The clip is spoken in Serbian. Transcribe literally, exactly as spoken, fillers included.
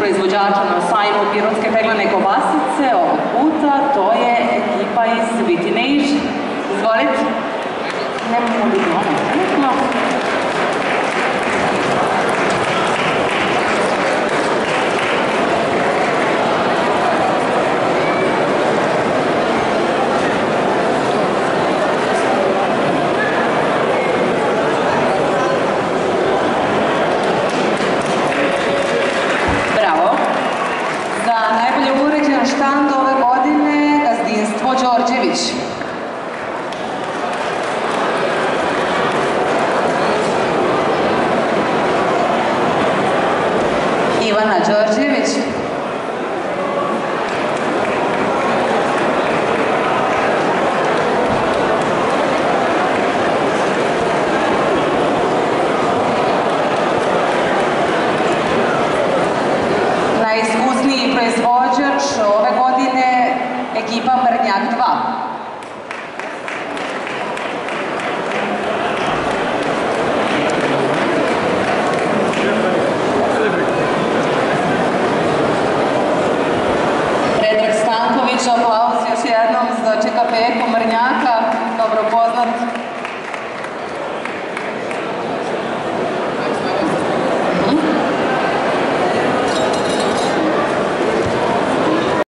proizvođača na sajmu pirotske peglane kobasice, ovog puta to je ekipa iz Vitinejž. Izvolite. Nemamo bibliono, trenutno. Štand ove godine gazdinstvo Đorđević. Ivana Đorđević. Najiskusniji proizvođač ove godine ekipa Mrnjak dva. Predrag Stanković, aplauz.